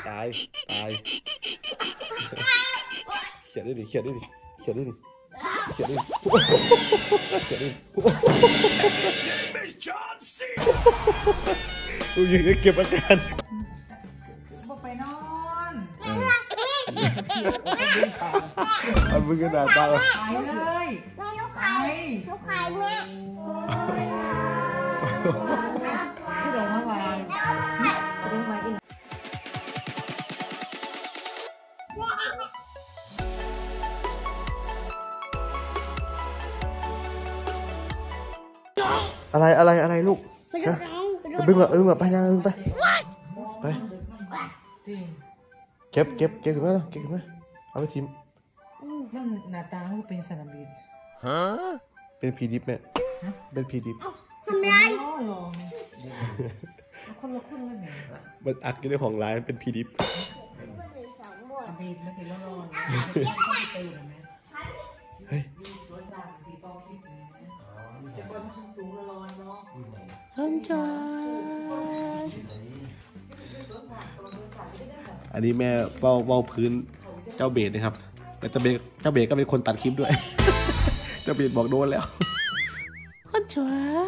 ตายเขียนได้ดิเขียนได้ดิเขียนได้ดิเขียนได้ดิเขียนได้ดิดูยังเก็บอาการบอกไปนอนเอามือกระดาษตาไปเลยไปลูกไข่แม่ที่โดนเมื่อวานโดนมาอีกอะไรลูกบึ้งแบบไปยังไปเก็บขึ้นมาแล้วเก็บขึ้นมาเอาไปทิ้งมันหน้าตามันเป็นสนามบินเป็นพีดิฟเนี่ยเป็นพีดิฟทำไรคนละคนเลยไงมันอักอยู่ในของร้านเป็นพีดิฟบีดมาทีละร้อนเฮ้ยอันนี้แม่เว้าพื้นเจ้าเบสนะครับแต่เจ้าเบสก็เป็นคนตัดคลิปด้วยเจ้าเบสบอกโดนแล้วคนส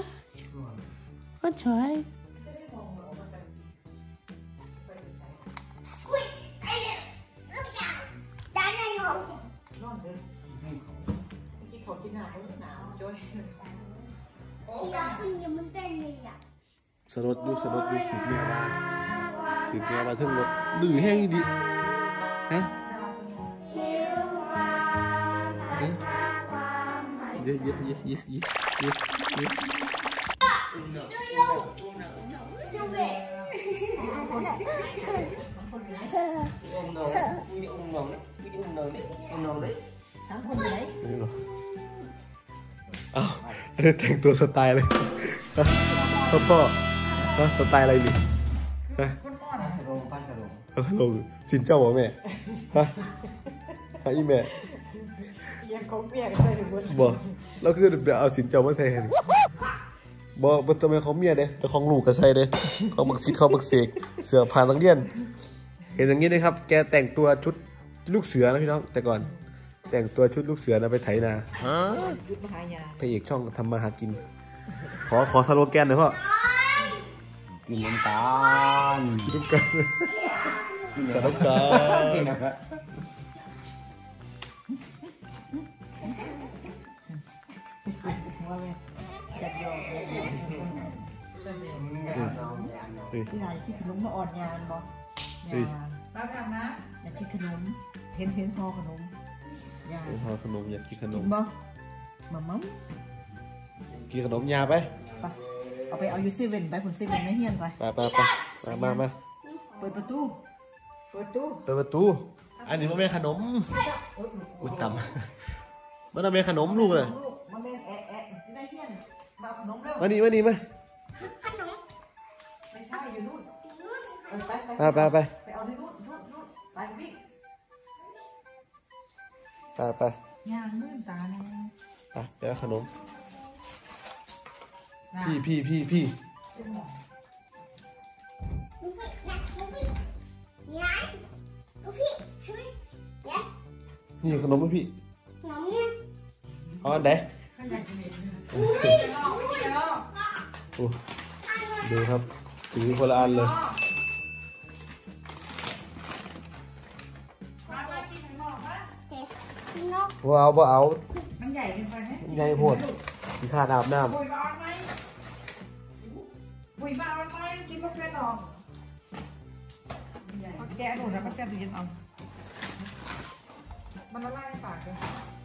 วยสลดดูถือเมียมาถึงรถดื้อแห้งดีฮะเยอ้าวอันนี้แต่งตัวสไตล์เลยพ่อสไตล์อะไรนี่ฮะสโลงสินเจ้าบ่แม่ฮะอีแม่ยังของเมียใส่หมดบ่แล้วคือเอาสินเจ้ามาใส่ให้บ่ทำไมเขาเมียเด้แต่ของลูกก็ใส่เด้เขาบักซิดเขาบักเสกเสือผ่านนักเรียนเห็นอย่างนี้นะครับแกแต่งตัวชุดลูกเสือนะพี่น้องแต่ก่อนแต่งตัวชุดลูกเสือนะไปไถนาพระเอกช่องทำมาหากินขอสโลแกนหน่อยพ่อกินน้ำตาลกินน้ำตาลที่ไหนที่ขนมมาอ่อนยานบอกป้าทำนะอยากกินขนมเห็นพอขนมยาพอขนมอยากกินขนมบ้างมั่มกินขนมยาไปเอาไปเอายูซีเว่นไปผมซีเว่นไม่เฮี้ยนไปมาเปิดประตูอันนี้มันเป็นขนมอุ้ยต่ำมันเป็นขนมลูกเลยมันเป็นแอะได้เฮี้ยนมาขนมเร็วมานี่ขนมไม่ใช่อยู่นู่นไปเอาที่นู่นไปบิ๊กไปย่างมื่นตาเนี่ยไปเอาขนมพี่นี่ขนมไหมพี่เอาอันไหนดูครับถือคนละอันเลยว่าเอามันใหญ่เป็นไปไหมใหญ่โหดมีค่าอาบน้ำบุยบ้าไหมกินพวกแกหรอกแกะหนูนะป้าแกะไปกินเอามันละลายในปากเลย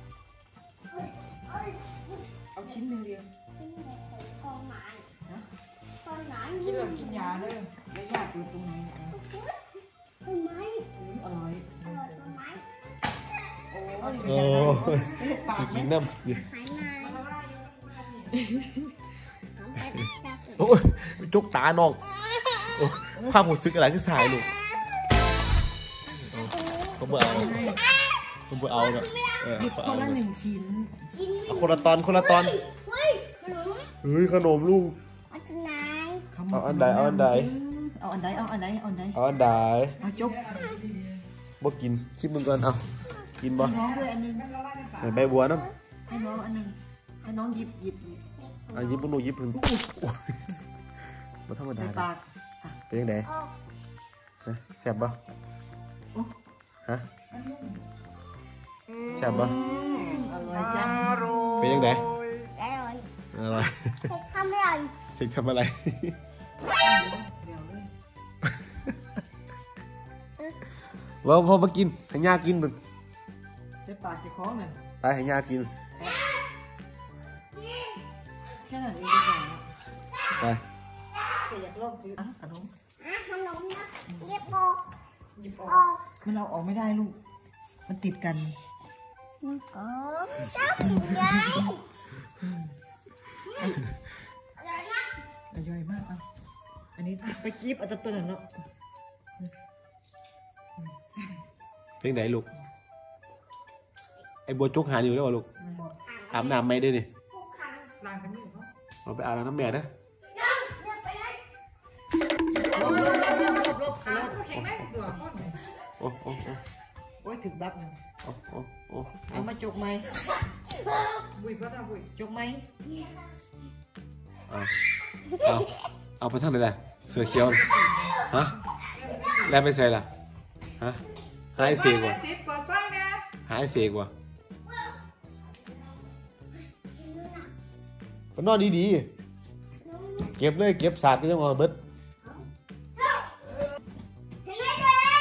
เอาชิ้นหนึ่งเดียวกินเลยกินยาเลยแล้วยาอยู่ตรงนี้อร่อยโอ้กินน้ำโอ้ยจุกตาน้องข้าผมซื้ออะไรที่สายลูกผมเบื่อเอาเนาะคนละ1 ชิ้นคนละตอนเฮ้ยขนมลูกเอาอันใดเอาเอาอันใดเอาอันใดเอาอันใดเอาอันใดเอาจุ๊บบ่กินชิมมึงก่อนเอากินบ่ให้น้องด้วยอันนึงใบบัวน้ให้น้องอันนึงให้น้องหยิบำยิบมึงดูยิบพึ่งบ่ธรรมดาใส่ปากเป็นยังไงแซ่บบ่ฮะแซ่บบ่อร่อยจังเป็นยังไงอร่อยอร่อยทำอะไรเด็กทำอะไรเดี๋ยวเลยว่าพอมากินให้ย่ากินมันใส่ปากจะคล้องเลยไปให้ย่ากินแค่นั้นเองดีกว่าไปอยากลองคือขนมขนมนะเรียบออกหยิบอออกอกมันเอาออกไม่ได้ลูกมันติดกันอ๋อชอบกินไงอร่อยนะอร่อยมากอ่ะอันนี้ไปยิบเอาตัวนั้นเนาะเพลงไหนลูกไอ้บัวจุกหาอยู่แล้วลูกอาบน้ำไม่ได้นี่ทุกครั้งล้างกันอยู่เนาะเราไปอาบน้ำแม่นะเรียบไปเลยลบแข็งไหมตัวข้อไหนโอ้โอ้โอ้โอ้ยถึงบักหนึ่งโอ้โอ้โอ้เอามาจกไหมบุยก็ได้บุยจกไหมเอาไปทั้งไหนล่ะเสือเขียวฮะแล้วไปใส่ล่ะฮะหายเสียกว่าติดเปิดไฟนะหายเสียกว่าก็นอนดีๆเก็บเลยเก็บศาสตร์ก็ยังเอาเบิดถึงแล้ว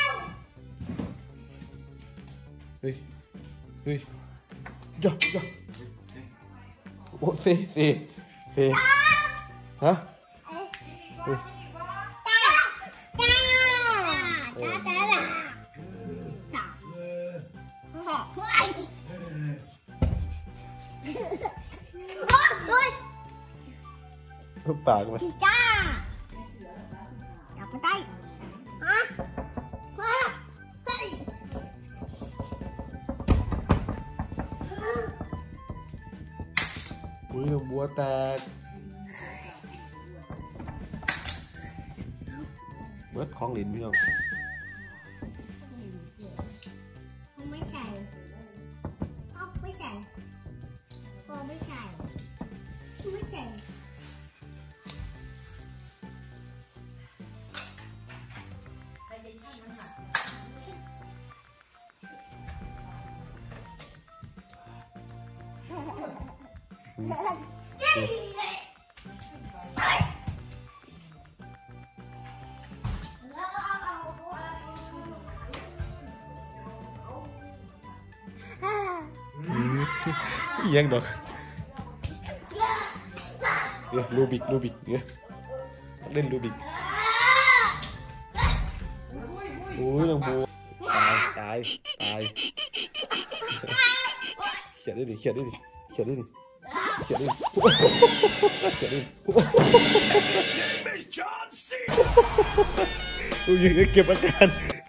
เฮ้ยเฮ้ยย่าโอ้เซ่ฮะเฮ้ย ปากมันจ้าจับมาได้ฮะไปอุ้ยบัวแตกเบิดของหลินพี่น้องไม่ใส่ก็ไม่ใส่ก็ไม่ใส่ไม่ใส่ยังดอกเนี่ยลูบิกเนี่ยเล่นลูบิกโอ้ยน้องบัวตายเขียดได้ดิดูยังเก็บอาการ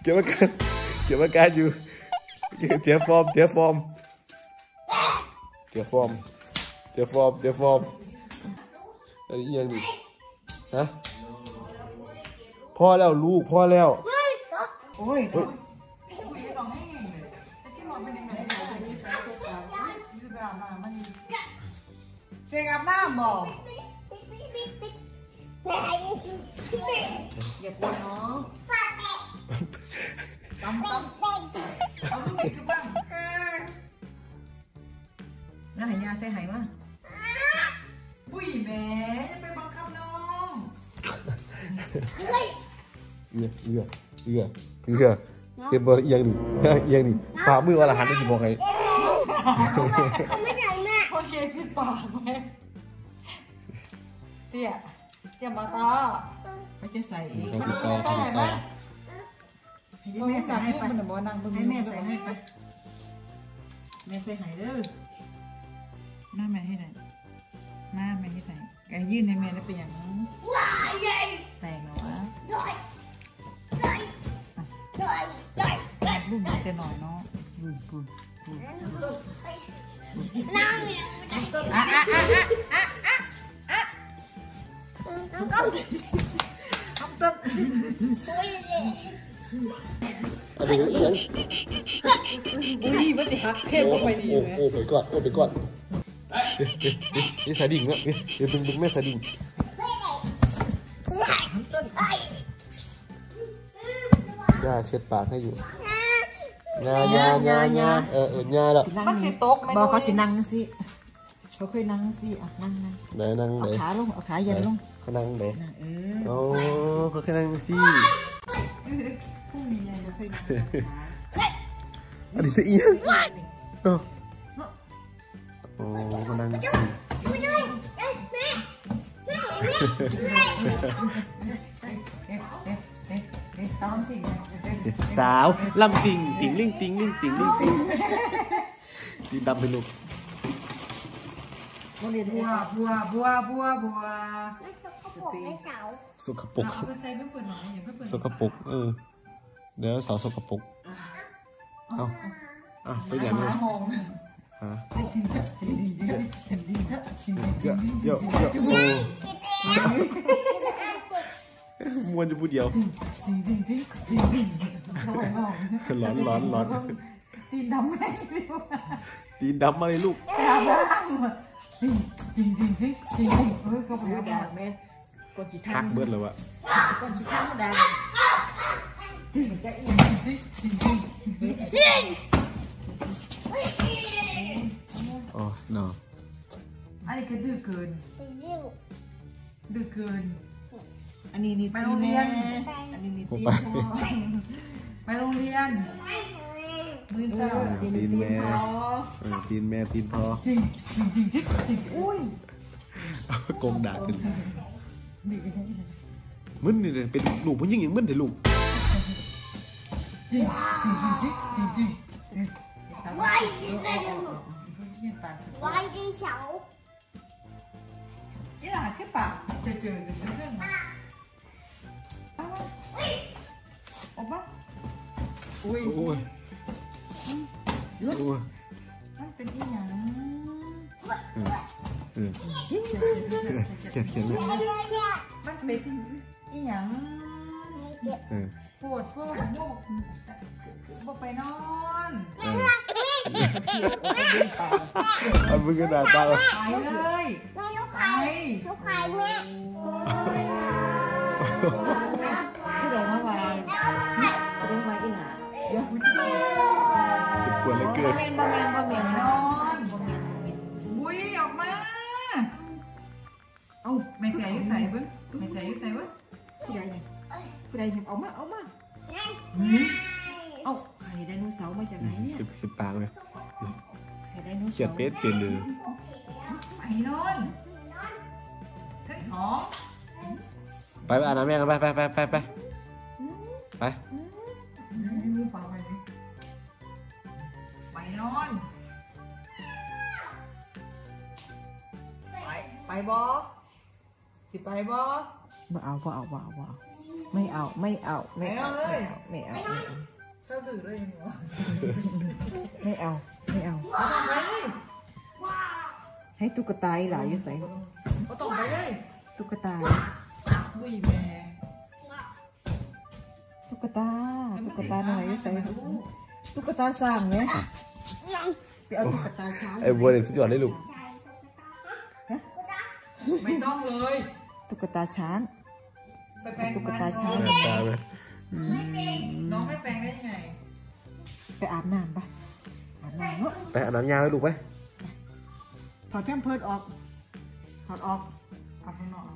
อยู่เสียฟอร์มอันนี้ยังดิฮะพ่อแล้วลูกพ่อแล้วโอ้ยเสกอาบน้ำบ่อย่าปวดน้องเอาลูกขึ้นบ้างน้าหายยาใส่หายมั้งปุ้ยแม่จะไปบังคับน้องเก็บบอลเอียงดิฝ่ามือว่าละหันได้สิบอกไงไม่ใส่แม่โอเคขึ้นปากแม่เตี้ยมาตาไม่จะใส่อีกให้แม่ใส่ให้ไปให้แม่ใส่ให้ไปแม่ใส่หายเด้อหน้าแม่ให้ไหนหน้าแม่ให้ไหนแกยื่นให้แม่ได้เป็นอย่างนั้นแตกเหรอวะรุ่นนี้จะหน่อยเนาะรุ่นนั่งต้นอันนี้อีกอย่างอุ้ยมันติฮักเข้มลงไปดีเลยโอ้ไปก่อนไปก่อนนี่สายดิ่งนะเดี๋ยวดึงแม่สายดิ่งย่าเช็ดปากให้อยู่งาญาญาแล้วมันสิตกบอกเขาสินั่งสิเขาเคยนั่งสิอ่ะนั่งไหนนั่งไหนเอาขาลงเอาขายันลงเขานั่งไหนโอ้เขาแค่นั่งสิพรุ่งนี้ยังเคยนั่งอันนี้เสียอีกโอ้เขานั่งสิสาวลำติงติงลิงติงลิงติงลิงติงตีดำไปลูกบัวไม่เสาสกปรกเอาไปใส่เพื่อนเปิดหน่อยอย่าเพื่อนเปิดสกปรกเดี๋ยวสาวสกปรกเอาไปอย่างนี้ฮะเยอะมวนจะพูดเดียวร้อนตีนดำไหมตีนดำมาเลยลูกดำจริงก็ไปดูด่างไหมก่อนจีทัทังกเบิดเลยวะก่อนจีทังก็ด่างจะอีจริงอ๋อเนาะอันนี้ก็ดื้อเกิน ดื้อเกิน อันนี้นี่ไปโรงเรียนอันนี้นี่ตีพ่อไปโรงเรียนมือเจ้าตีนแม่ตีนแม่ตีนพ่อจริงอุ้ยโกงด่ากันมึนนี่เลยเป็นลูกผู้หญิงอย่างมึนแต่ลูกจริงไว้ที่เสานี่แหละแค่ปากเจอเรื่องออกมาอุ้ยโอ้ยมันเป็นอีหยังเขียนเลยมันเป็นอีหยังปวดพวกพวกไปนอนเอามือกระดาษตาไปเลยแม่ลูกไข่ลูกไข่แม่ที่โดนเมื่อวานโดนมาอีหนาเดี๋ยวปวดเลยเกินบะเมนนอนอุ้ยออกมาเอ้าไม่ใส่ใส่เบิ้งไม่ใส่ใส่เบิ้งผู้ใดเอามาเอาไข่ไดโนเสาร์มาจากไหนเนี่ยปิดปากเลยไข่ไดโนเสาร์เขียนเป๊ะเปลี่ยนเลยไปนอนทั้งสองไปอาบน้ำแม่กันไปไปนอนไปบอสิไปบอไม่เอาเศร้าดื้อเลยหนูไม่เอาไปเลยให้ตุ๊กตาหลายอยู่ใส่ก็ต้องไปเลยตุ๊กตาบุยแม่ตุ๊กตาหน่อยอยู่ใส่ตุ๊กตาสร้างเนี่ยไปเอาตุ๊กตาช้างไอ้บัวเนี่ยสุดยอดเลยลูกไม่ต้องเลยตุ๊กตาช้างไปแปลงตุ๊กตาช้างตาเลยน้องไม่แปลงได้ยังไงไปอาบน้ำปะอาบน้ำเนาะไปอาบน้ำยาไปลูกไปถอดแพมเพิร์ดออกถอดออกเอาข้างนอก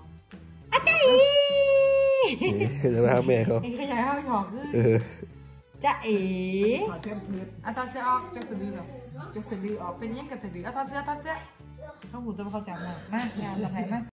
จะไปหาแม่เขาเองขยายห้องหอกจะเอ๋ถอดแพมเพิร์ดอาตาเสียออกจะสะดือแบบจะสะดือออกเป็นยังกับสะดืออาตาเสียต้องหูตัวเขาจับมาแม่ยาทำไงแม่